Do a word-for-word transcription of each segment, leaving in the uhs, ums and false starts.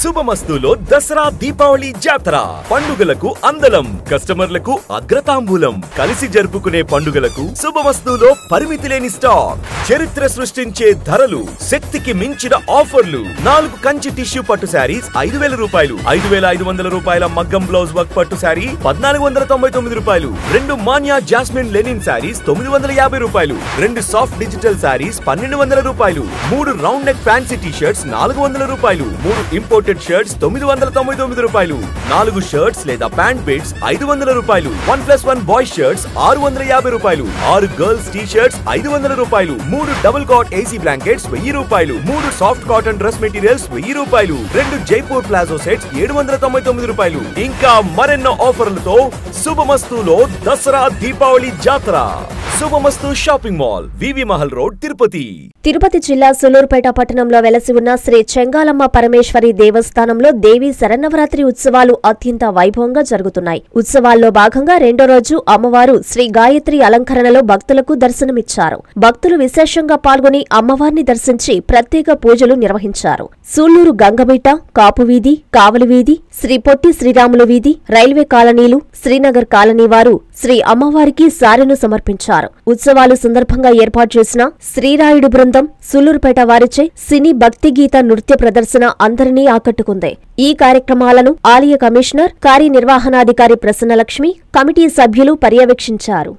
శుభమస్తులో దసరా దీపావళి జాతర పండుగలకు అందలం కస్టమర్లకు అగ్రతాంబూలం కలిసి జరుపుకునే పండుగలకు శుభమస్తులో పరిమితి లేని స్టాక్ చరిత్ర సృష్టించే ధరలు శక్తికి మించిన ఆఫర్లు నాలుగు కంచి టిష్యూ పట్టు శారీస్ ఐదు వేల రూపాయలు ఐదు వేల ఐదు వందల రూపాయల మగ్గం బ్లౌజ్ వర్క్ పట్టు శారీ పద్నాలుగు వందల తొంభై తొమ్మిది రూపాయలు రెండు మాన్యా జాస్మిన్ లెనిన్ శారీస్ తొమ్మిది వందల యాభై రూపాయలు రెండు సాఫ్ట్ డిజిటల్ శారీస్ పన్నెండు వందల రూపాయలు మూడు round neck fancy T shirts నాలుగు వందల రూపాయలు మూడు ఇంపోర్టెడ్ షర్ట్స్ తొమ్మిది వందల తొంభై తొమ్మిది రూపాయలు నాలుగు షర్ట్స్ లేదా ప్యాంట్ బిట్స్ ఐదు వందల రూపాయలు one plus one boy shirts ఆరు వందల యాభై రూపాయలు ఆరు గర్ల్స్ టీ షర్ట్స్ ఐదు వందల రూపాయలు మూడు డబుల్ కాట్ ఏసీ బ్లాంకెట్స్ వెయ్యి రూపాయలు మూడు సాఫ్ట్ కాటన్ డ్రెస్ మెటీరియల్స్ వెయ్యి రూపాయలు రెండు జైపూర్ ప్లాజో సెట్స్ ఏడు వందల తొంభై తొమ్మిది రూపాయలు ఇంకా మరెన్నో ఆఫర్లతో శుభమస్తులో దసరా దీపావళి జాతర Shubhamastu shopping mall VV Mahal road Tirupati Tirupati జిల్లా సులూరుపేట పట్టణంలో వెలసి ఉన్న శ్రీ చెంగాలమ్మ పరమేశ్వరి దేవస్థానంలో దేవి శరన్నవరాత్రి ఉత్సవాలు అత్యంత వైభవంగా జరుగుతున్నాయి. ఉత్సవాల్లో భాగంగా రెండో రోజు అమ్మవారు శ్రీ గాయత్రి అలంకరణలో భక్తులకు దర్శనమిచ్చారు. భక్తులు విశేషంగా పాల్గొని అమ్మవారిని దర్శించి ప్రత్యేక పూజలు నిర్వహించారు. సూళ్లూరు గంగమీట, కాపు వీధి, కావలి వీధి, శ్రీ పొట్టి శ్రీరాములు వీధి, రైల్వే కాలనీలు, శ్రీనగర్ కాలనీ వారు శ్రీ అమ్మవారికి సారెను సమర్పించారు. ఉత్సవాలు సందర్భంగా ఏర్పాటు చేసిన శ్రీరాయుడు బృందం సులూరుపేట వారిచే సినీ భక్తి గీత నృత్య ప్రదర్శన అందరినీ ఆకట్టుకుంది. ఈ కార్యక్రమాలను ఆలయ కమిషనర్ కార్యనిర్వహణాధికారి ప్రసన్నలక్ష్మి, కమిటీ సభ్యులు పర్యవేక్షించారు.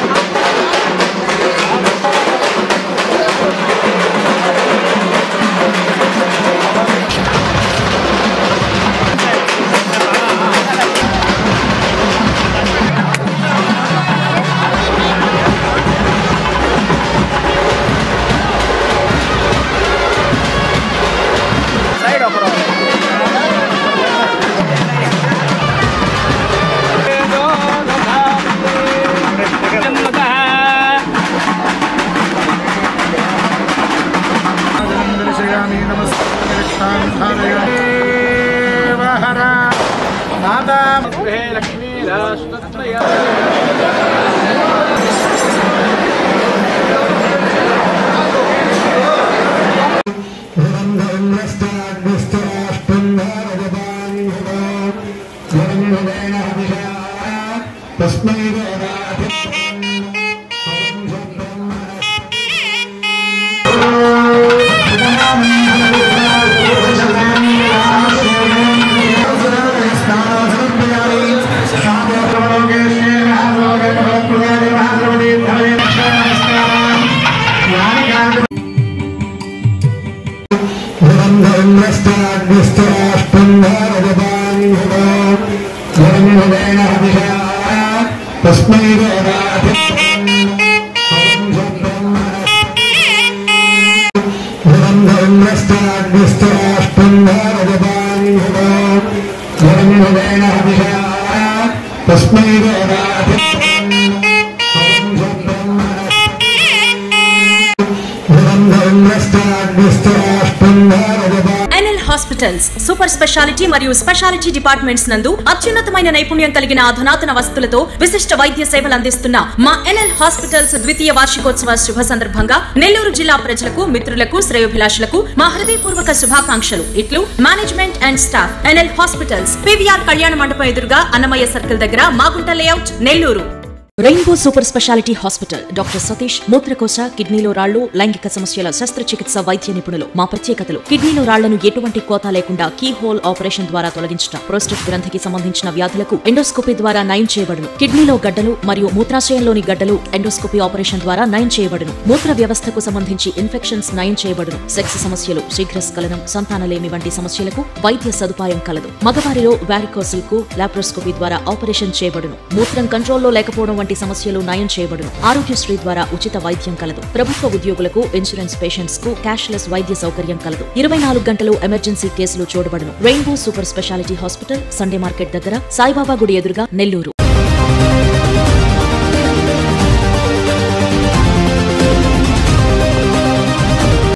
ఎన్ఎల్ హాస్పిటల్స్ సూపర్ స్పెషాలిటీ మరియు స్పెషాలిటీ డిపార్ట్మెంట్స్ నందు అత్యున్నతమైన నైపుణ్యం కలిగిన అధునాతన వసతులతో విశిష్ట వైద్య సేవలు అందిస్తున్న మా ఎన్ఎల్ హాస్పిటల్స్ ద్వితీయ వార్షికోత్సవ శుభ సందర్భంగా నెల్లూరు జిల్లా ప్రజలకు మిత్రులకు శ్రేయోభిలాషులకు మా హృదయపూర్వక శుభాకాంక్షలు. ఇట్లు management and staff. NL hospitals PVR కళ్యాణ మండపం ఎదురుగా అన్నమయ్య సర్కిల్ దగ్గర Magunta layout, Nellore. Rainbow super speciality hospital doctor Satish మూత్రకోశ, కిడ్నీలో రాళ్లు, లైంగిక సమస్యల శస్త్రచికిత్స వైద్య నిపుణులు. మా ప్రత్యేకతలు: కిడ్నీలో రాళ్లను ఎటువంటి కోత లేకుండా కీ హోల్ ఆపరేషన్ ద్వారా తొలగించడం, ప్రోస్టేట్ గ్రంథికి సంబంధించిన వ్యాధులకు ఎండోస్కోపీ ద్వారా నయం చేయబడును. కిడ్నీలో గడ్డలు మరియు మూత్రాశయంలోని గడ్డలు ఎండోస్కోపీ ఆపరేషన్ ద్వారా నయం చేయబడును. మూత్ర వ్యవస్థకు సంబంధించి ఇన్ఫెక్షన్స్ నయం చేయబడును. సెక్స్ సమస్యలు, శీఘ్రస్ఖలనం, సంతానలేమి వంటి సమస్యలకు వైద్య సదుపాయం కలదు. మగవారిలో వారికోసిల్ కు లాప్రోస్కోపీ ద్వారా ఆపరేషన్ చేయబడును. మూత్రం కంట్రోల్లో లేకపోవడం వంటి సమస్యలు నయం చేయబడును. ఆరోగ్యశ్రీ ద్వారా ఉచిత వైద్యం కలదు. ప్రభుత్వ ఉద్యోగులకు, ఇన్సూరెన్స్ పేషెంట్స్ కు క్యాష్లెస్ వైద్య సౌకర్యం కలదు. ఇరవై నాలుగు గంటలు ఎమర్జెన్సీ కేసులు చూడబడును. Rainbow super speciality hospital, Sunday market దగ్గర, సాయిబాబా గుడి ఎదురుగా, నెల్లూరు.